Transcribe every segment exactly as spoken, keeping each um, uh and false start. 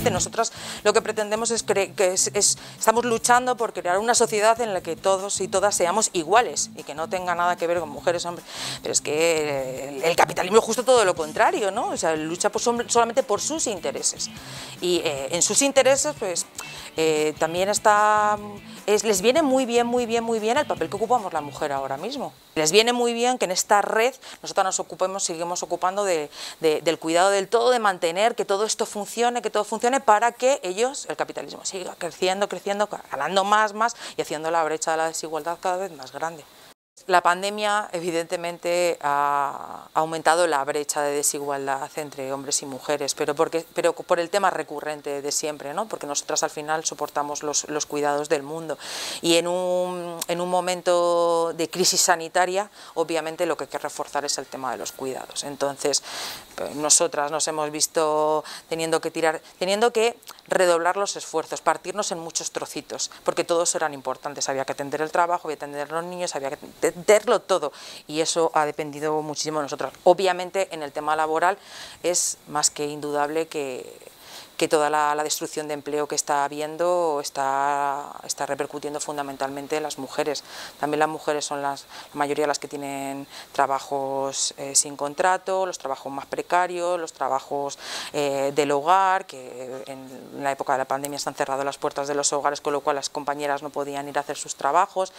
Nosotras lo que pretendemos es que es, es, estamos luchando por crear una sociedad en la que todos y todas seamos iguales y que no tenga nada que ver con mujeres, hombres. Pero es que el, el capitalismo es justo todo lo contrario, ¿no? O sea, lucha por, solamente por sus intereses. Y eh, en sus intereses, pues, eh, también está... Es, les viene muy bien, muy bien, muy bien el papel que ocupamos la mujer ahora mismo. Les viene muy bien que en esta red nosotros nos ocupemos, seguimos ocupando de, de, del cuidado del todo, de mantener que todo esto funcione, que todo funcione para que ellos, el capitalismo, siga creciendo, creciendo, ganando más, más y haciendo la brecha de la desigualdad cada vez más grande. La pandemia evidentemente ha aumentado la brecha de desigualdad entre hombres y mujeres, pero, porque, pero por el tema recurrente de siempre, ¿no? Porque nosotras al final soportamos los, los cuidados del mundo y en un, en un momento de crisis sanitaria obviamente lo que hay que reforzar es el tema de los cuidados. Entonces nosotras nos hemos visto teniendo que tirar, teniendo que redoblar los esfuerzos, partirnos en muchos trocitos, porque todos eran importantes, había que atender el trabajo, había que atender a los niños, había que entenderlo todo y eso ha dependido muchísimo de nosotros. Obviamente en el tema laboral es más que indudable que, que toda la, la destrucción de empleo que está habiendo está, está repercutiendo fundamentalmente en las mujeres. También las mujeres son las, la mayoría de las que tienen trabajos eh, sin contrato, los trabajos más precarios, los trabajos eh, del hogar, que en la época de la pandemia se han cerrado las puertas de los hogares, con lo cual las compañeras no podían ir a hacer sus trabajos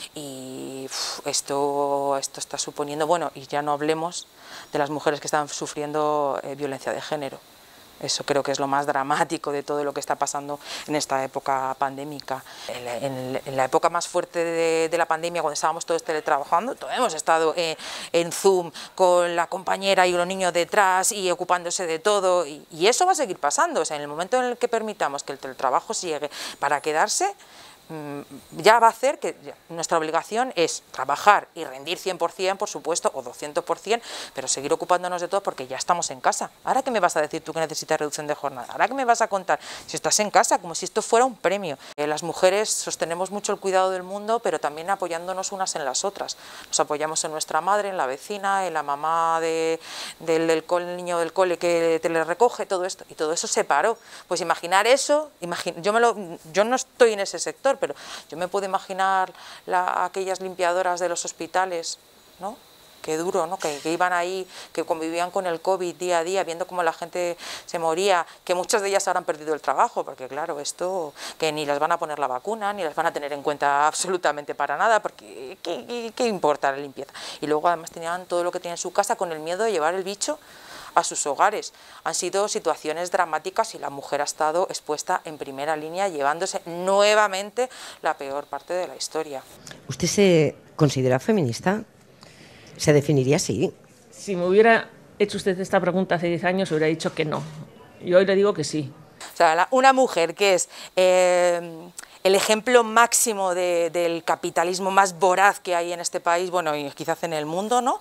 y uf, esto, esto está suponiendo, bueno, y ya no hablemos de las mujeres que están sufriendo eh, violencia de género. Eso creo que es lo más dramático de todo lo que está pasando en esta época pandémica. En, en, en la época más fuerte de, de la pandemia, cuando estábamos todos teletrabajando, todos hemos estado eh, en Zoom con la compañera y los niños detrás y ocupándose de todo, y, y eso va a seguir pasando. O sea, en el momento en el que permitamos que el teletrabajo llegue para quedarse, ya va a hacer que nuestra obligación es trabajar y rendir cien por cien, por supuesto, o doscientos por cien, pero seguir ocupándonos de todo porque ya estamos en casa. ¿Ahora qué me vas a decir tú que necesitas reducción de jornada? ¿Ahora qué me vas a contar si estás en casa? Como si esto fuera un premio. Eh, las mujeres sostenemos mucho el cuidado del mundo, pero también apoyándonos unas en las otras. Nos apoyamos en nuestra madre, en la vecina, en la mamá de, del, del cole, el niño del cole que te le recoge, todo esto. Y todo eso se paró. Pues imaginar eso, imagine, yo, me lo, yo no estoy en ese sector, pero yo me puedo imaginar la, aquellas limpiadoras de los hospitales, ¿no? Qué duro, ¿no? Que, que iban ahí, que convivían con el COVID día a día, viendo cómo la gente se moría, que muchas de ellas habrán perdido el trabajo, porque claro, esto, que ni las van a poner la vacuna, ni las van a tener en cuenta absolutamente para nada, porque ¿qué, qué, qué importa la limpieza? Y luego además tenían todo lo que tenían en su casa con el miedo de llevar el bicho a sus hogares. Han sido situaciones dramáticas y la mujer ha estado expuesta en primera línea, llevándose nuevamente la peor parte de la historia. ¿Usted se considera feminista? ¿Se definiría así? Si me hubiera hecho usted esta pregunta hace diez años, hubiera dicho que no. Y hoy le digo que sí. O sea, la, una mujer que es eh, el ejemplo máximo de, del capitalismo más voraz que hay en este país, bueno, y quizás en el mundo, ¿no?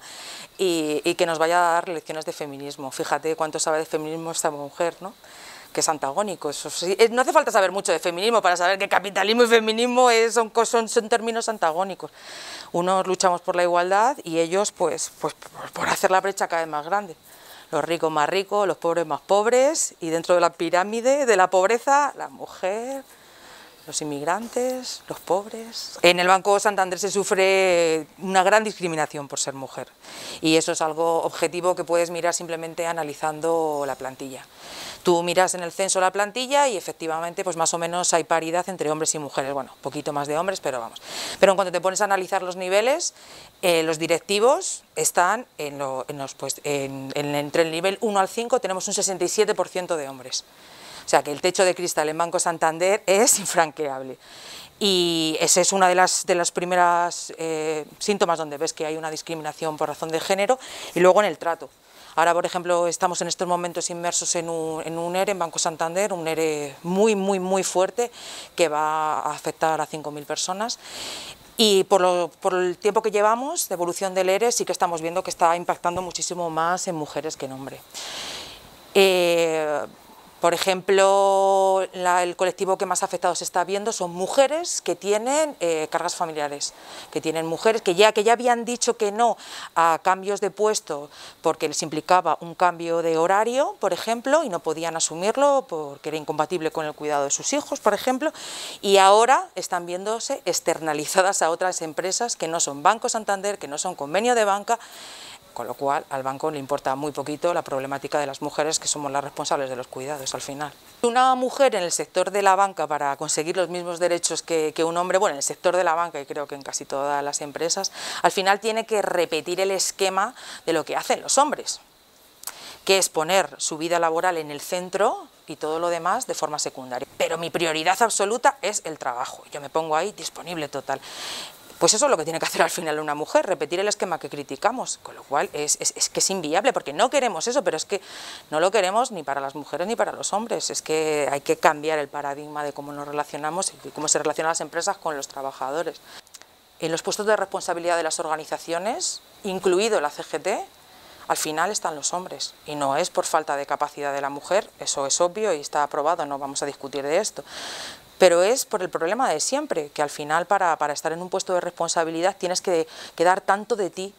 Y, y que nos vaya a dar lecciones de feminismo. Fíjate cuánto sabe de feminismo esta mujer, ¿no? Que es antagónico. Eso sí, no hace falta saber mucho de feminismo para saber que capitalismo y feminismo es, son, son, son términos antagónicos. Unos luchamos por la igualdad y ellos pues, pues por hacer la brecha cada vez más grande. Los ricos más ricos, los pobres más pobres, y dentro de la pirámide de la pobreza, la mujer, los inmigrantes, los pobres. En el Banco Santander se sufre una gran discriminación por ser mujer y eso es algo objetivo que puedes mirar simplemente analizando la plantilla. Tú miras en el censo la plantilla y efectivamente pues más o menos hay paridad entre hombres y mujeres, bueno, un poquito más de hombres, pero vamos. Pero en cuanto te pones a analizar los niveles, eh, los directivos están en, lo, en los, pues, en, en, entre el nivel uno al cinco tenemos un sesenta y siete por ciento de hombres. O sea que el techo de cristal en Banco Santander es infranqueable. Y ese es uno de las, de las primeras eh, síntomas donde ves que hay una discriminación por razón de género, y luego en el trato. Ahora, por ejemplo, estamos en estos momentos inmersos en un, en un ERE en Banco Santander, un ERE muy, muy, muy fuerte que va a afectar a cinco mil personas. Y por, lo, por el tiempo que llevamos de evolución del ERE sí que estamos viendo que está impactando muchísimo más en mujeres que en hombres. Eh, Por ejemplo, la, el colectivo que más afectado se está viendo son mujeres que tienen eh, cargas familiares, que tienen mujeres que ya, que ya habían dicho que no a cambios de puesto porque les implicaba un cambio de horario, por ejemplo, y no podían asumirlo porque era incompatible con el cuidado de sus hijos, por ejemplo, y ahora están viéndose externalizadas a otras empresas que no son Banco Santander, que no son convenio de banca, con lo cual al banco le importa muy poquito la problemática de las mujeres que somos las responsables de los cuidados al final. Una mujer en el sector de la banca para conseguir los mismos derechos que, que un hombre, bueno, en el sector de la banca y creo que en casi todas las empresas, al final tiene que repetir el esquema de lo que hacen los hombres, que es poner su vida laboral en el centro y todo lo demás de forma secundaria. Pero mi prioridad absoluta es el trabajo, yo me pongo ahí disponible total. Pues eso es lo que tiene que hacer al final una mujer, repetir el esquema que criticamos, con lo cual es, es, es que es inviable, porque no queremos eso, pero es que no lo queremos ni para las mujeres ni para los hombres, es que hay que cambiar el paradigma de cómo nos relacionamos y cómo se relacionan las empresas con los trabajadores. En los puestos de responsabilidad de las organizaciones, incluido la C G T, al final están los hombres, y no es por falta de capacidad de la mujer, eso es obvio y está aprobado, no vamos a discutir de esto. Pero es por el problema de siempre, que al final para, para estar en un puesto de responsabilidad tienes que, que dar tanto de ti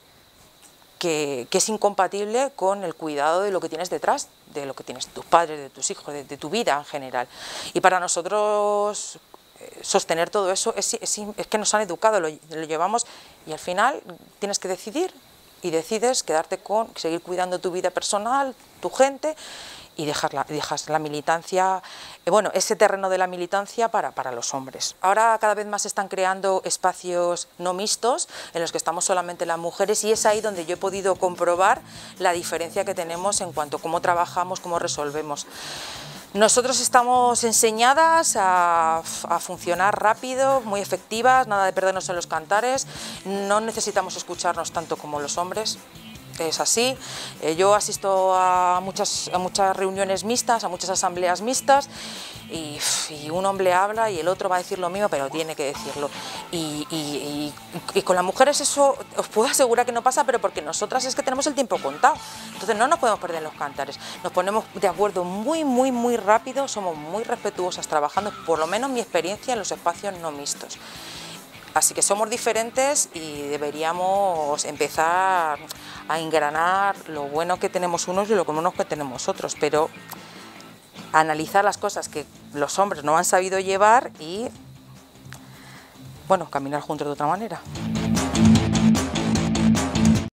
que, que es incompatible con el cuidado de lo que tienes detrás, de lo que tienes de tus padres, de tus hijos, de, de tu vida en general. Y para nosotros eh, sostener todo eso es, es, es que nos han educado, lo, lo llevamos y al final tienes que decidir y decides quedarte con, seguir cuidando tu vida personal, tu gente, y dejar la, dejas la militancia, eh, bueno, ese terreno de la militancia para, para los hombres. Ahora cada vez más se están creando espacios no mixtos en los que estamos solamente las mujeres y es ahí donde yo he podido comprobar la diferencia que tenemos en cuanto a cómo trabajamos, cómo resolvemos. Nosotros estamos enseñadas a, a funcionar rápido, muy efectivas, nada de perdernos en los cantares, no necesitamos escucharnos tanto como los hombres. Es así, eh, yo asisto a muchas, a muchas reuniones mixtas, a muchas asambleas mixtas y, y un hombre habla y el otro va a decir lo mismo, pero tiene que decirlo. Y, y, y, y con las mujeres eso os puedo asegurar que no pasa, pero porque nosotras es que tenemos el tiempo contado, entonces no nos podemos perder en los cantares, nos ponemos de acuerdo muy, muy, muy rápido, somos muy respetuosas trabajando, por lo menos mi experiencia en los espacios no mixtos. Así que somos diferentes y deberíamos empezar a engranar lo bueno que tenemos unos y lo bueno que tenemos otros, pero analizar las cosas que los hombres no han sabido llevar y, bueno, caminar juntos de otra manera.